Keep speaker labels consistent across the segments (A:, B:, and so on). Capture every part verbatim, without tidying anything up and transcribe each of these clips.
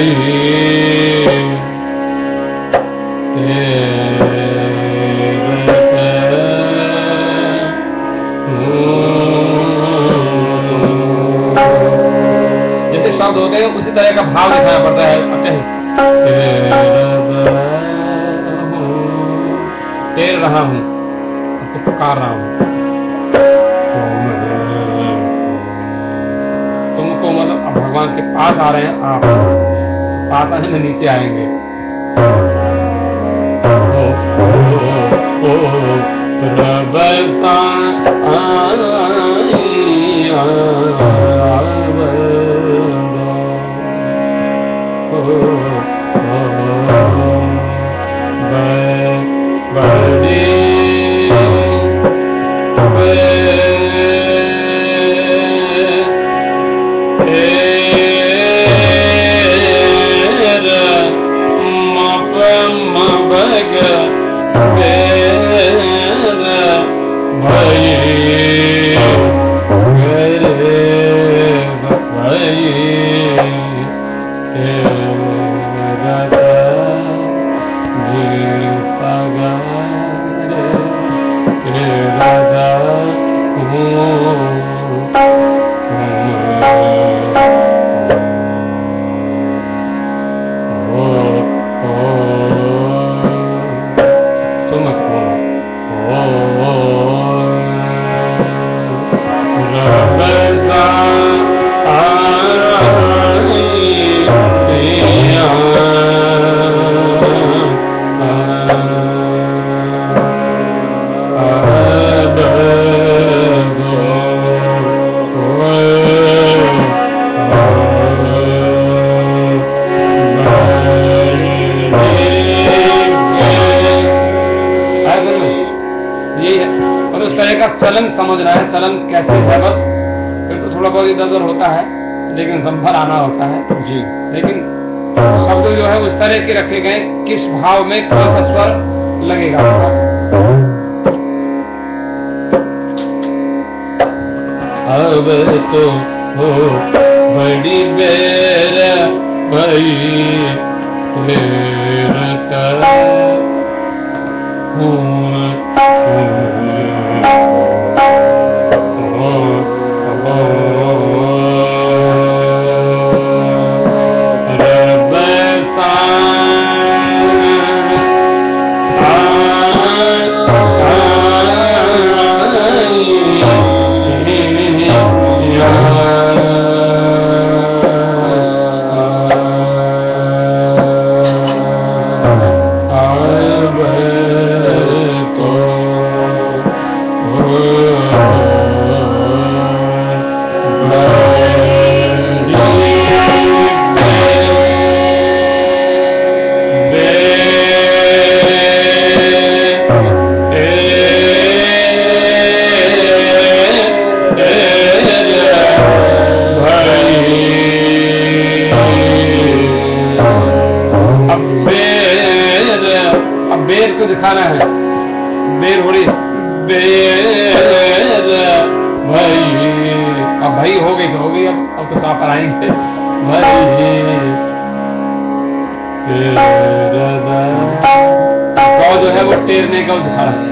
A: जैसे शब्द होते हैं उसी तरह का भाव दिखाना पड़ता है। टेर रहा हूँ, आपको पुकार रहा हूँ। तुमको मतलब अब भगवान के पास आ रहे हैं, आप पास आने में नीचे आएंगे। ओ, ओ, ओ, रबसा चलन समझ रहा है, चलन कैसे है, बस फिर तो थोड़ा बहुत इधर उधर होता है, लेकिन संभर आना होता है जी। लेकिन शब्द जो है उस तरह के रखे गए, किस भाव में कौन सा स्वर लगेगा। अब तो हो बड़ी बेर भई दिखाना है। बेर हो रही, बेर भाई, अब भाई हो गई तो हो गई, अब अब तो साफ पर आएंगे भाई। गौ जो है वो टेरने का दिखा रहा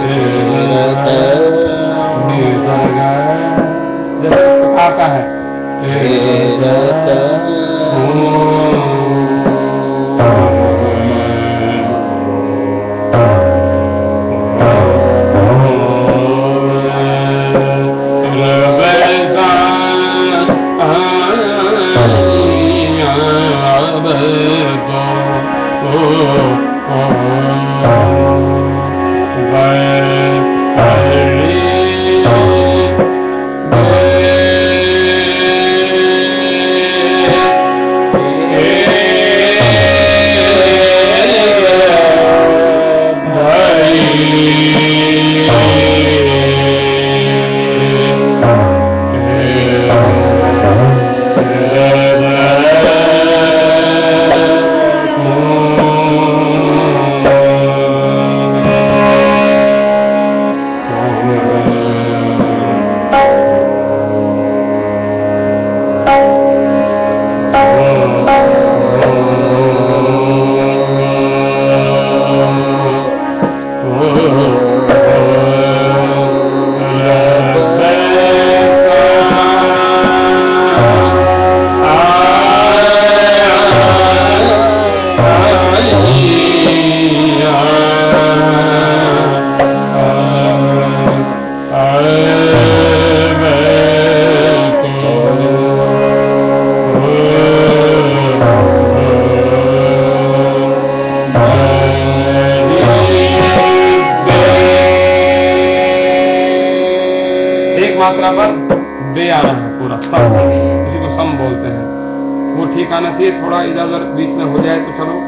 A: है, जैसे आता है Oh मात्रा पर बे आना है पूरा सम, इसी को सम बोलते हैं। वो ठीक आना चाहिए, थोड़ा इधर उधर बीच में हो जाए तो चलो,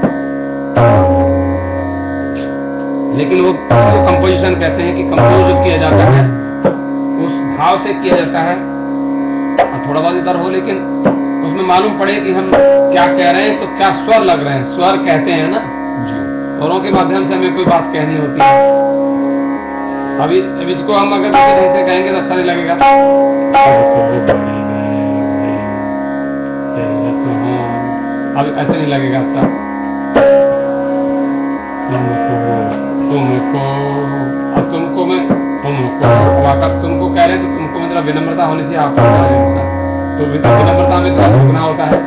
A: लेकिन वो कंपोजिशन कहते हैं कि कंपोज जो किया जाता है उस भाव से किया जाता है, और थोड़ा बहुत इधर हो लेकिन उसमें मालूम पड़े कि हम क्या कह रहे हैं, तो क्या स्वर लग रहे हैं, स्वर कहते हैं ना, स्वरों के माध्यम से हमें कोई बात कहनी होती है। अभी अब इसको हम अगर दूसरे ढंग से कहेंगे तो अच्छा नहीं लगेगा। अब ऐसे नहीं लगेगा अच्छा। तुमको, अब तुमको मैं तुमको अगर तुमको कह रहे हैं तो तुमको में जरा विनम्रता होनी चाहिए, आपको नहीं होता, तो विनम्रता में थोड़ा रुकना होता है।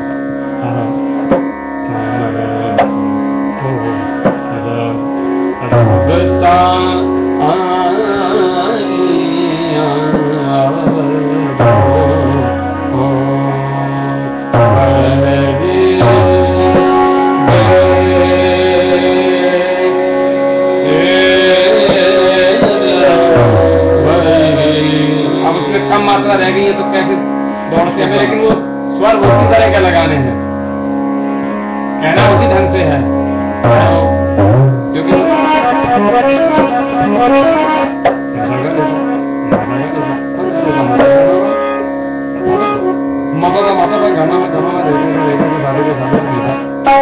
A: अब उसमें कम मात्रा रह गई है तो कैसे दौड़ते हैं, लेकिन वो स्वर उसी तरह के लगाने हैं, कहना उसी ढंग से है, क्योंकि माता का माता का गाना में गाना में देखने देखने के सारे के सारे मीठा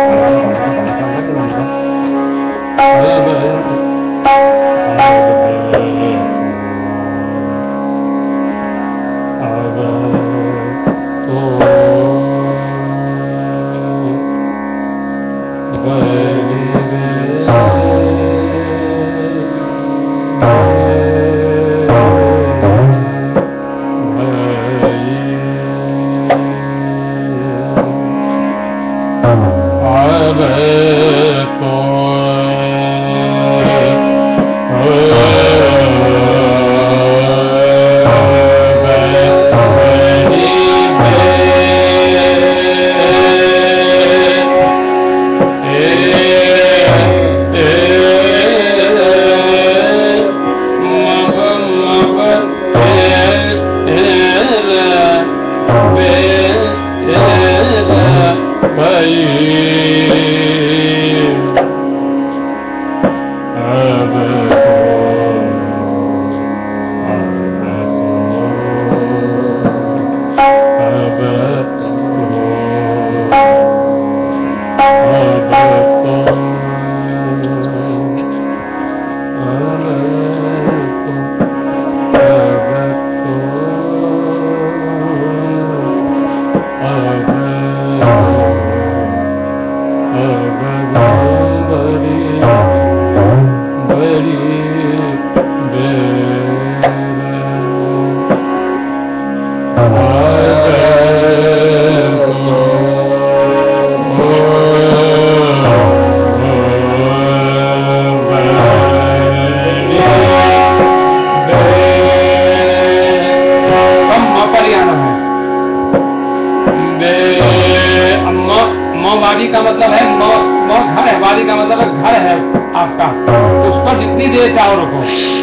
A: का मतलब है मौ, मौ घर है, वाली का मतलब है घर है आपका, उस पर जितनी देर चाहो रुको।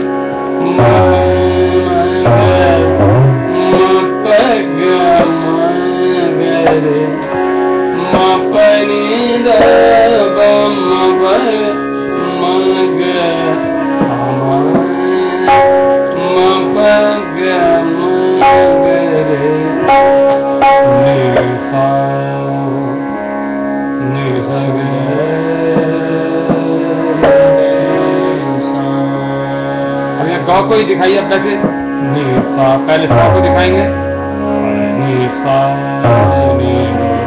A: गौ को ही दिखाइए अब वैसे, सा पहले सा को दिखाएंगे, नी सा नी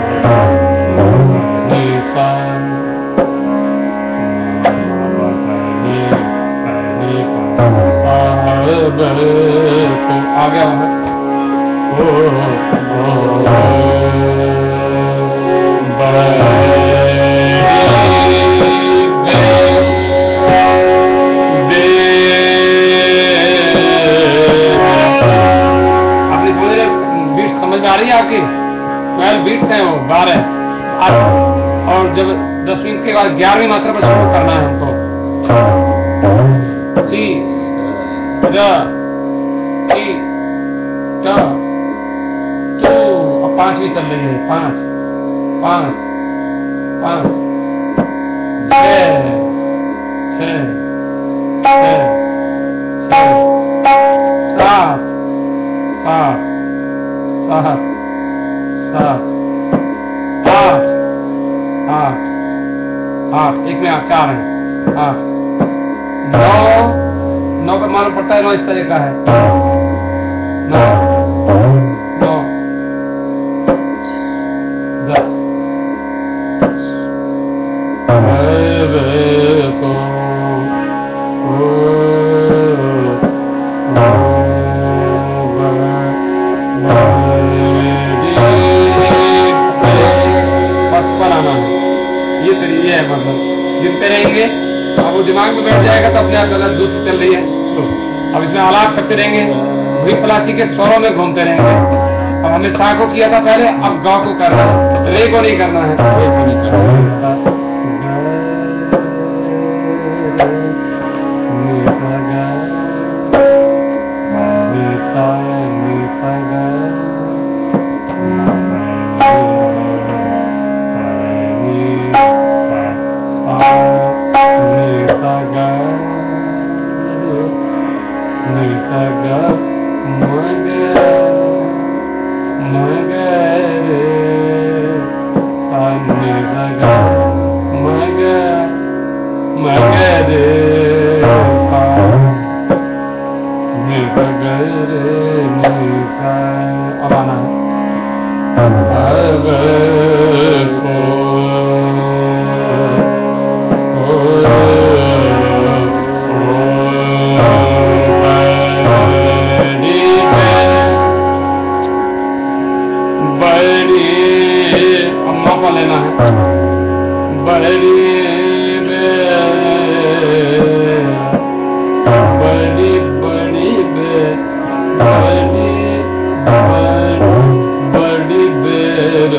A: नी सा तो आ गया हमें आ रही है आपकी ट्वेल्व बीट्स हैं, वो बारह, और जब दस मिनट के बाद ग्यारहवीं मात्रा पर शुरू करना है हमको। टी, र, टी, ट टू, अब पांचवी चल रही है, पांच पांच पांच, छह छह छह छह, सात सात सात सात, आठ आठ आठ, एक में आठ, चार है, आठ, नौ, नौ का मालूम पड़ता है, नौ इस तरह का है, नौ नौ, दस, ये है मतलब गिनते रहेंगे, अब वो दिमाग में बैठ जाएगा तो अपने आप गलत दूसरी चल रही है, तो अब इसमें आलाप करते रहेंगे, वही पलासी के स्वरों में घूमते रहेंगे। अब हमें सा को किया था पहले, अब ग को करना है, रे को नहीं करना है, रे को नहीं करना है। अब आना बड़ी अम्मा को लेना है, बड़ी बड़ी बड़ी बड़ी बड़ी बेर,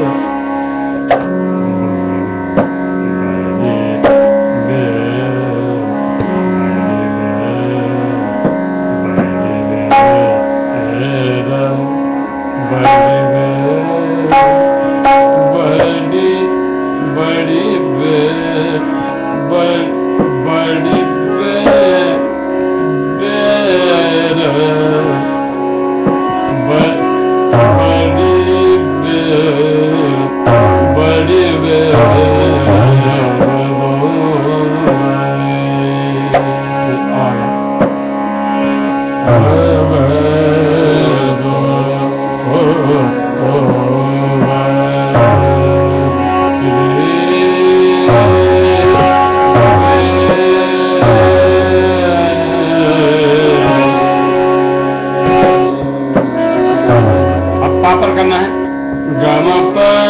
A: पापर करना है, गम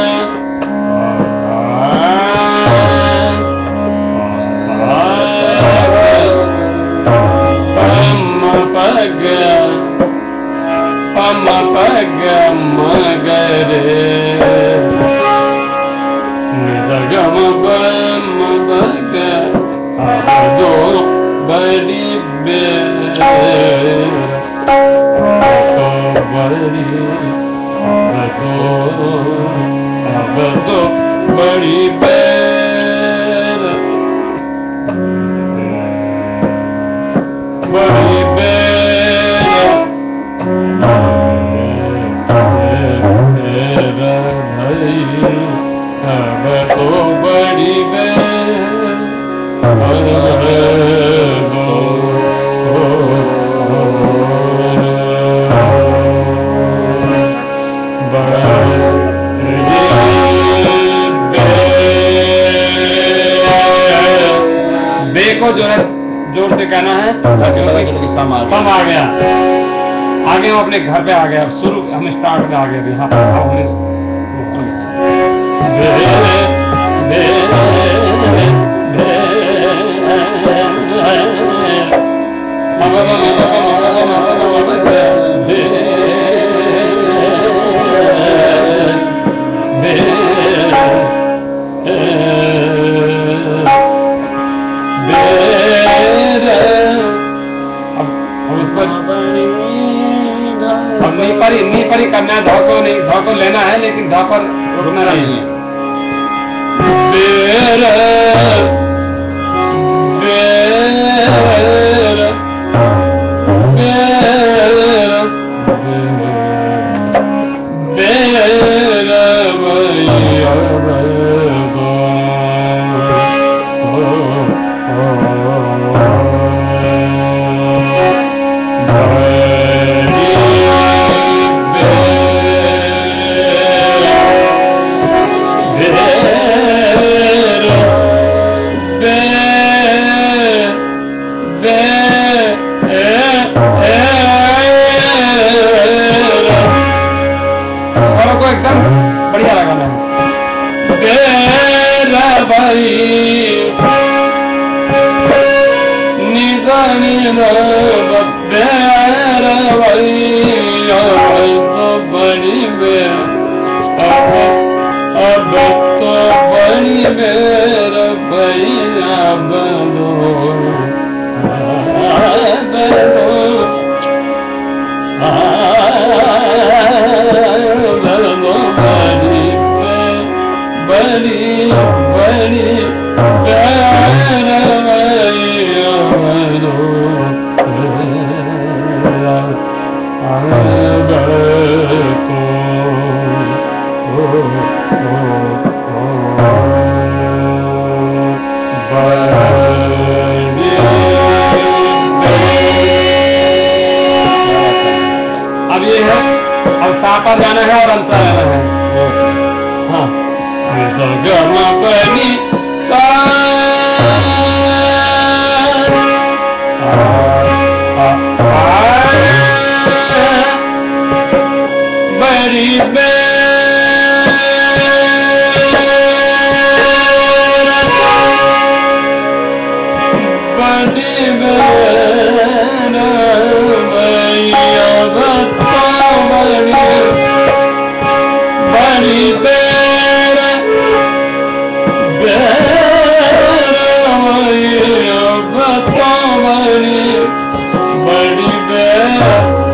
A: पग पम पग मगरे गम बम बग दो बड़ी बे बड़ी अब तो बड़ी बेर बड़ी बेर अब तो बड़ी बेर बे को जो है जोर से कहना है, सम आ गया, आगे हम अपने घर पे आ गए, अब शुरू हम स्टार्ट में आ गए अभी। हाँ अब इस पर अब नहीं तो लेना है लेकिन धा पर रुकना नहीं है।
B: बेर बेर
A: अब ये है, अब सा पर जाना है और अंतर जाना है। हाँ,
B: गमपनी सा बड़ी बे बड़ी बे बड़ी बेर बड़ी बेर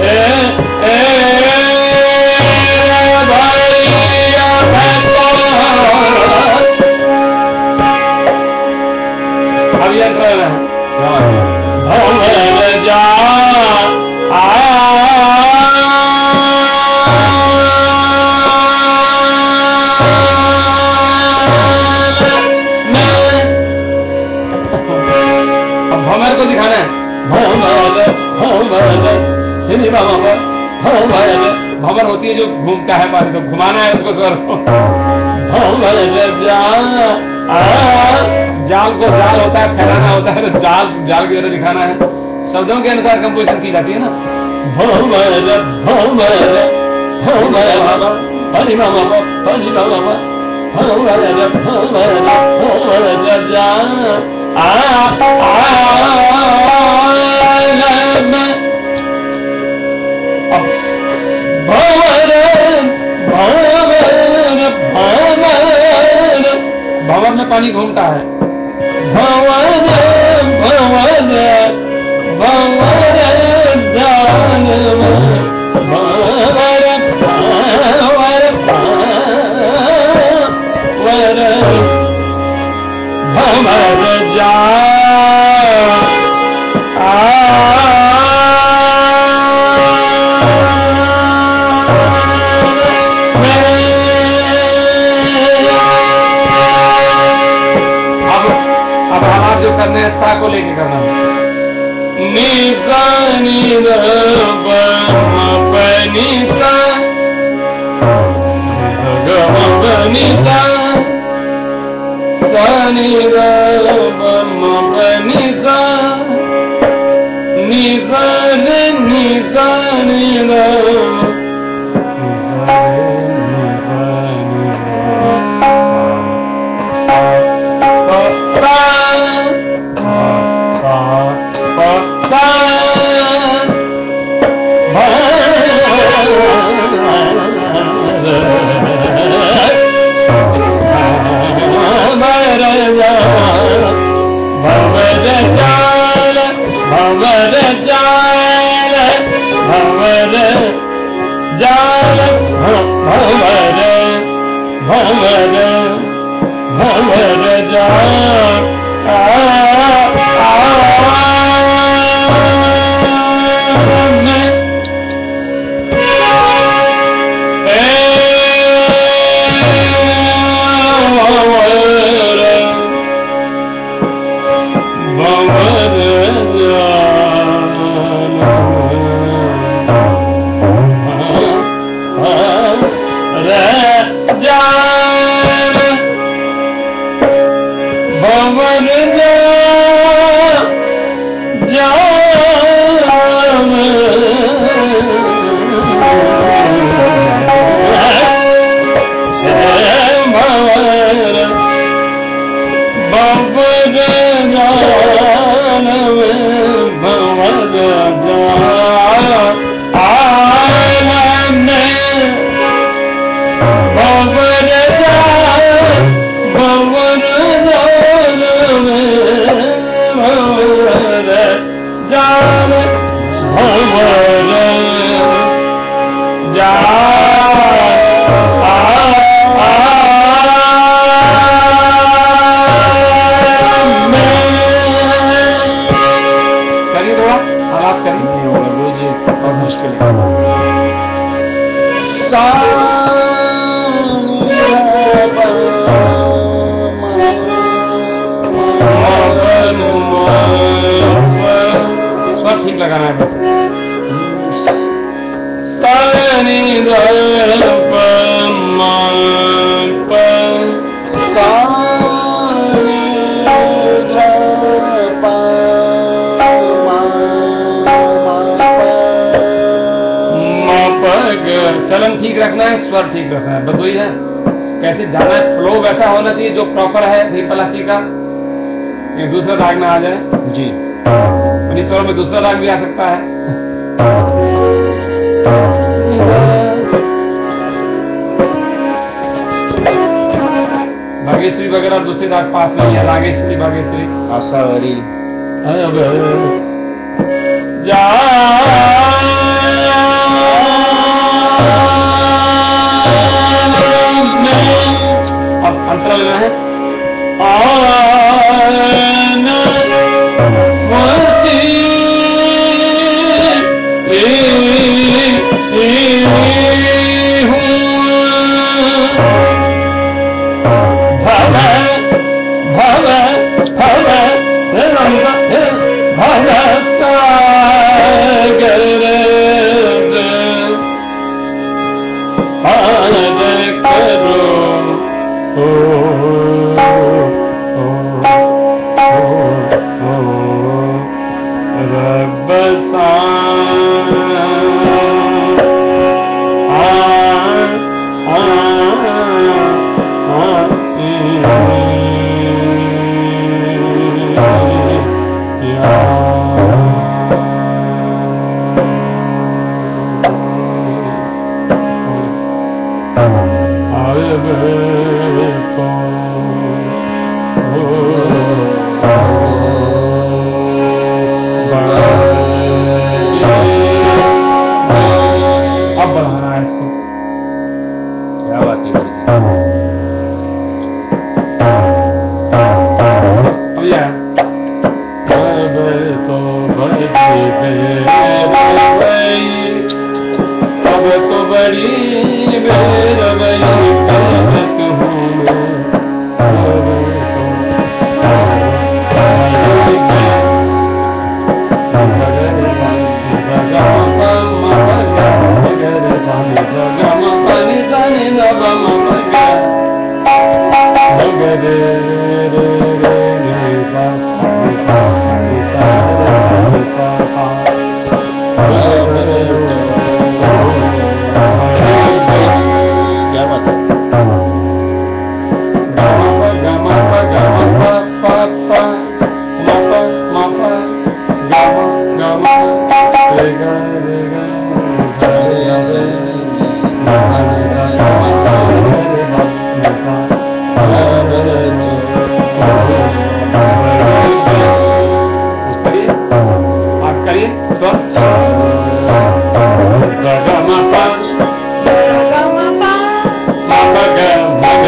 A: अब ये अंतर है।
B: भंवर जा आ
A: को दिखाना है। भंवर होती है जो घूमता है पानी, तो घुमाना है उसको स्वर को। जाल को जाल होता है, फैलाना होता है, तो जाल जाल की तरह दिखाना है। शब्दों के अनुसार कंपोजिशन की जाती है ना। भंवर में पानी घूमता है।
B: भंवर भंवर भंवर जान भंवर भंवर भंवर भंवर जा
A: जो करने हैं सा को लेके करना है।
B: निसा निदा बनिसा बनिसा सा निदा बनिसा निसा निसा निदा भंवर भंवर भंवर जा आ
A: ठीक लगाना है बस। चलन ठीक रखना है, स्वर ठीक रखना है, बस वही है। कैसे जाना है, फ्लो वैसा होना चाहिए जो प्रॉपर है धीर पलासी का, ये दूसरा राग में आ जाए जी। स्वर में दूसरा राग भी आ सकता है। भागेश्वरी वगैरह दूसरे राग पास नहीं है, रागेश्वरी भागेश्वरी आशावरी जा अब अंतरा लेना है।
B: Mother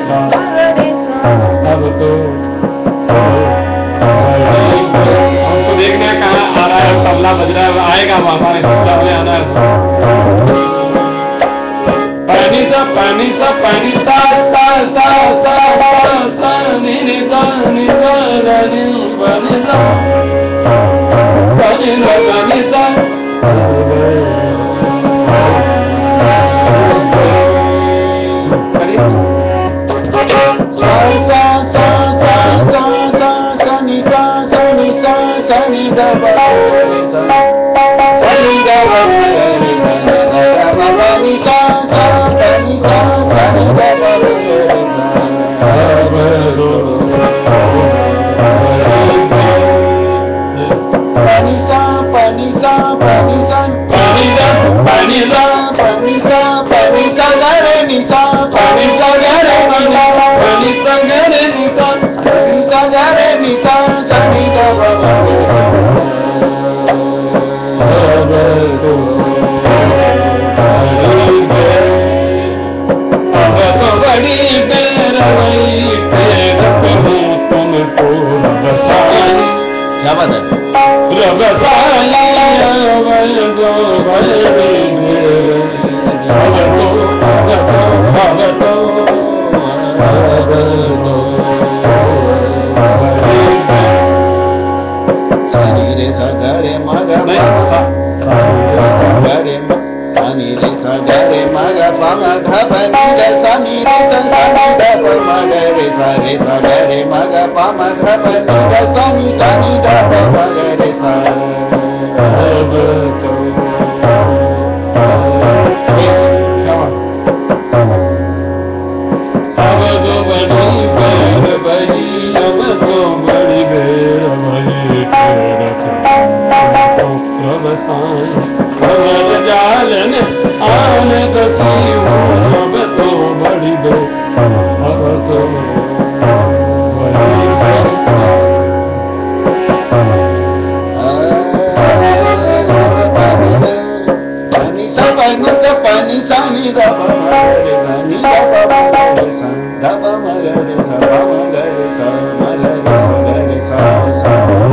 B: सा अब तो
A: हमको देखने कहाँ आ रहा है, तबला बज रहा है, आएगा वहाँ हमारे तबला में आना है। पानी सा पानी सा पानी सा सा सा सा सा नी नी सा नी सा नी पानी सा पानी सा पानी सा
B: क्या बात है? सानी रे सा रे मगा रे सानी रे सा रे मगा पामा धा बनी रे सानी रे सा सानी धा पामा रे सा रे सा रे मगा पामा धा बनी रे सानी सानी धा पामा रे सा अब तो
A: सब तो बड़ी बेर बही, अब तो बड़ी बेर बही रब साईं खबर जालन आन दसी अब तो बड़ी बेर अब तो बड़ी बेर
B: पानी सा पानी सानी दा पामा रे सानी दा पामा रे सा दा पामा रे सा पामा रे सा मा रे सा रे सा सा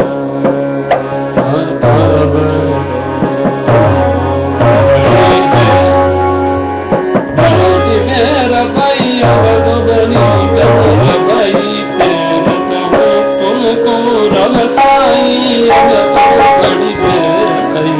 A: बड़ी मेरा भाई अब तो बड़ी बेर भाई तुमको रब साईं अब तो बड़ी बेर भाई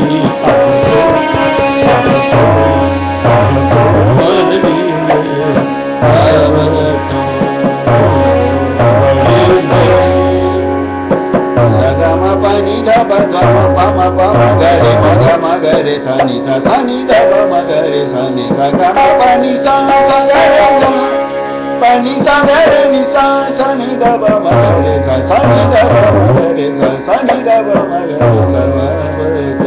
B: Sagama pani da ba ga ma pa ma pa ma ga re ma ga ma ga re sa ni sa sa ni da ba ma ga re sa ni sa ga ma pa ni sa sa ga re sa pa ni sa ga re ni sa sa ni da ba ma ga re sa sa ni da ba ma ga re sa sa ni da ba ma ga re sa ma ba to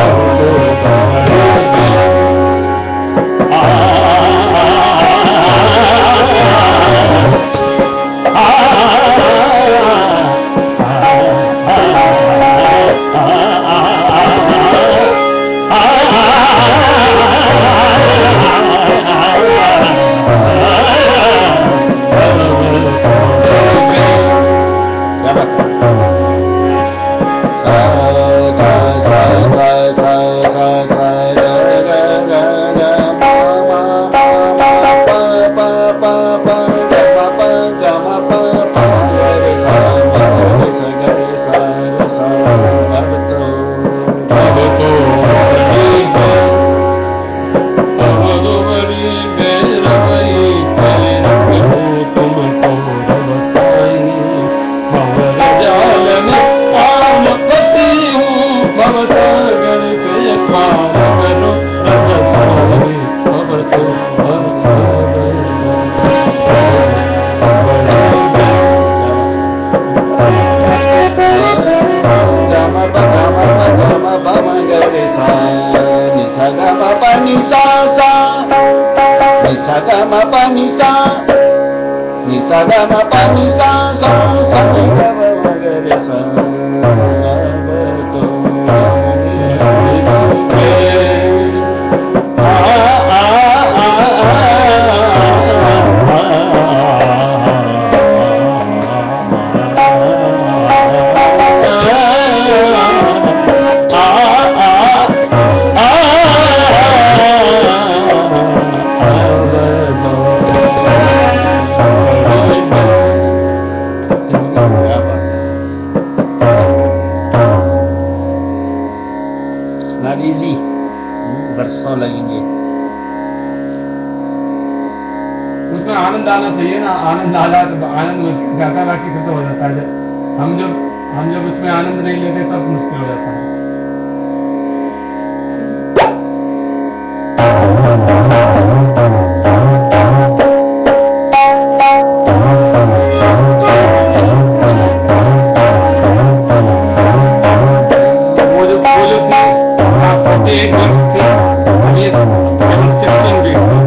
B: ni sa sa ni sa ga ma pa ni sa ni sa ga ma pa ni sa sa sa ni ga ma ga re sa
A: आ आ आ आ
B: not easy, वर्षों लगेंगे।
A: उसमें आनंद आना चाहिए ना, आनंद आ जाए तो आनंद मुश्किल से आता है, बाकी फिर तो हो जाता है। जब हम जब हम जब उसमें आनंद नहीं लेते तब मुश्किल हो जाता है। वो जो वो जो थी फोर्टी एट वीक्स थी, अभी केवल सिक्सटीन वीक्स है।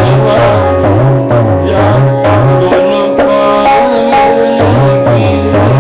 B: जा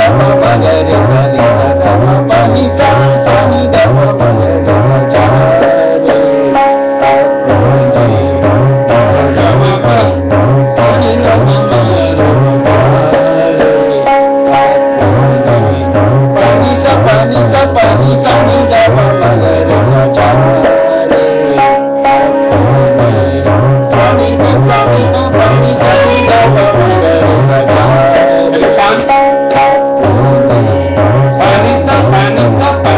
B: प म ग रे सा नि सा ग म प नि सा सा नि द प म ग रे सा चा रे ग म प सा नि द प म ग रे सा नि सा प नि सा प नि सा नि द प म ग रे सा चा रे सा नि द प नि द प नि सा नि द प म ग रे सा चा रे
A: पानी सा पानी सा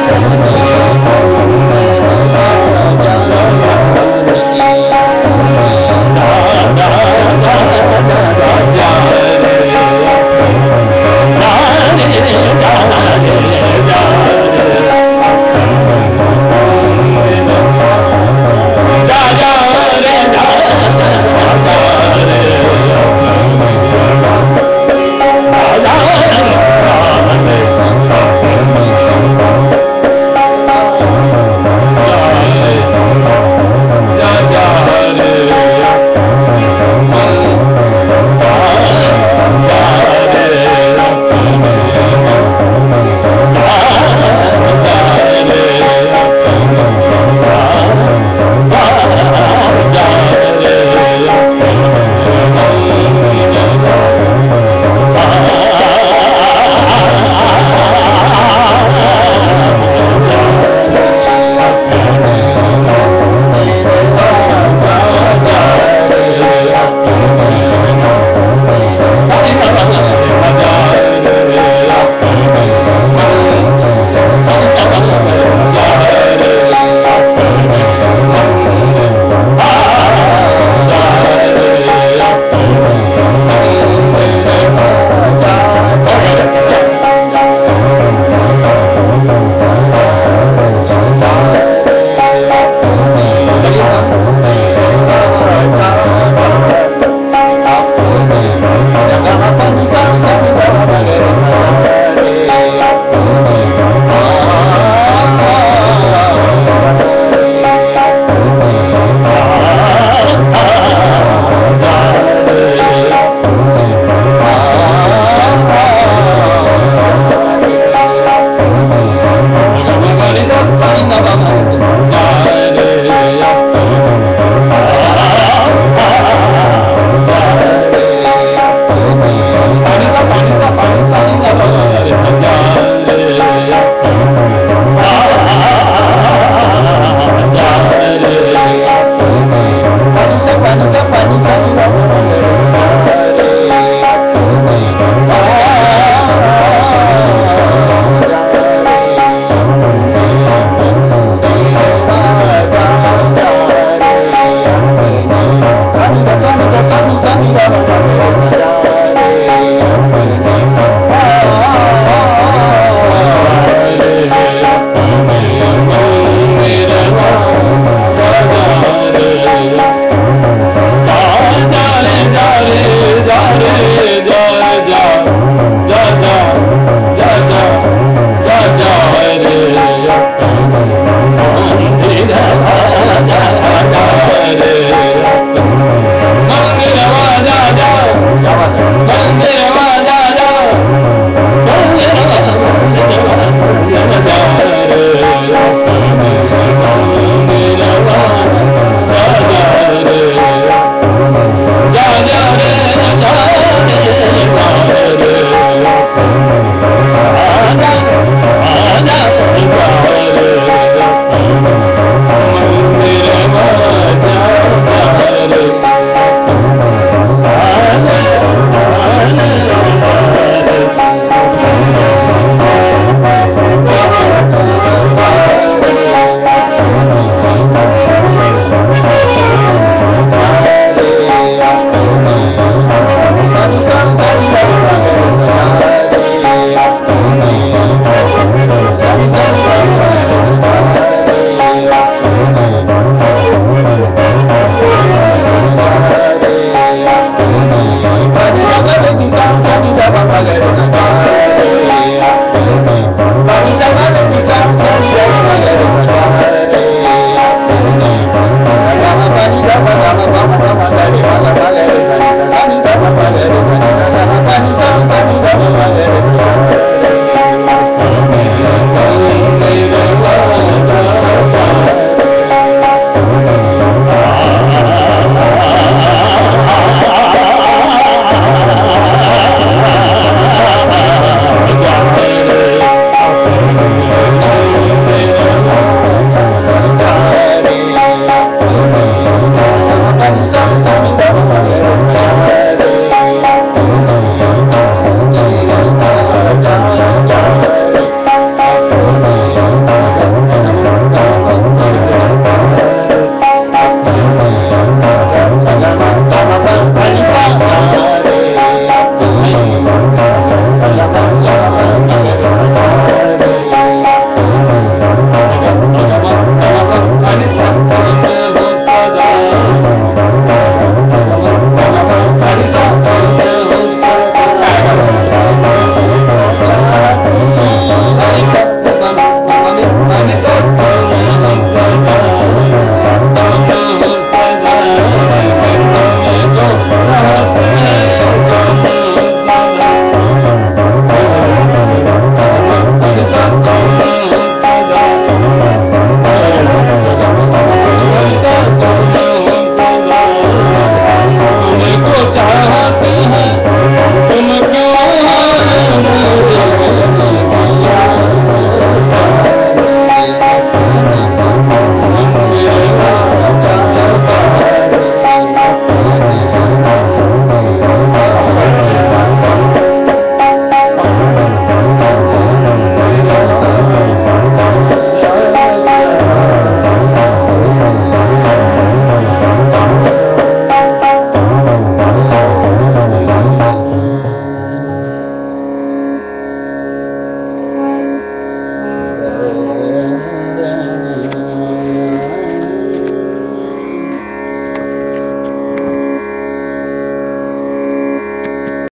B: ग